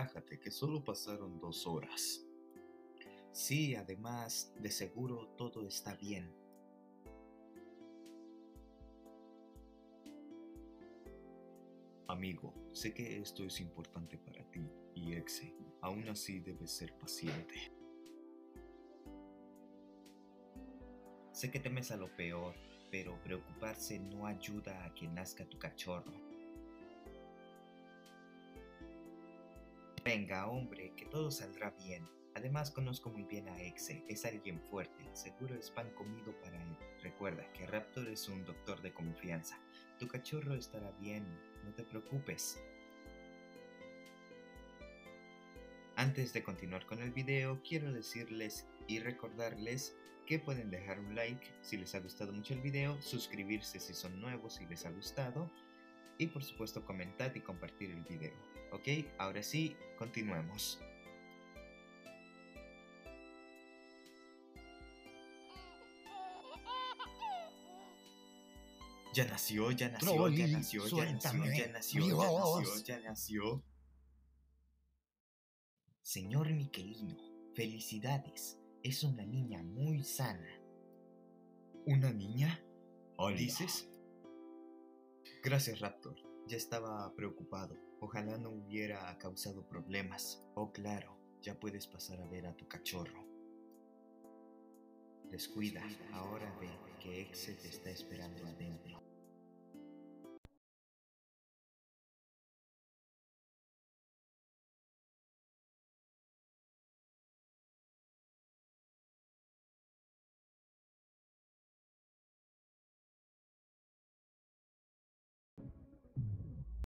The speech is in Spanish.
relájate, que solo pasaron 2 horas. Sí, además, de seguro todo está bien. Amigo, sé que esto es importante para ti y Exe, aún así debes ser paciente. Sé que temes a lo peor, pero preocuparse no ayuda a que nazca tu cachorro. Venga, hombre, que todo saldrá bien. Además conozco muy bien a Exe, es alguien fuerte, seguro es pan comido para él. Recuerda que Raptor es un doctor de confianza. Tu cachorro estará bien, no te preocupes. Antes de continuar con el video, quiero decirles y recordarles que pueden dejar un like si les ha gustado mucho el video, suscribirse si son nuevos si les ha gustado y por supuesto comentar y compartir el video. Ok, ahora sí, continuemos. Ya nació, ya nació, Trolli, ya nació, ya suéltame, nació, ya nació, mi ya voz. nació, ya nació. Señor Miquelino, felicidades, es una niña muy sana. ¿Una niña? Hola. ¿Dices? Gracias, Raptor. Ya estaba preocupado. Ojalá no hubiera causado problemas. Oh, claro, ya puedes pasar a ver a tu cachorro. Descuida, ahora ve que Exe te está esperando adentro.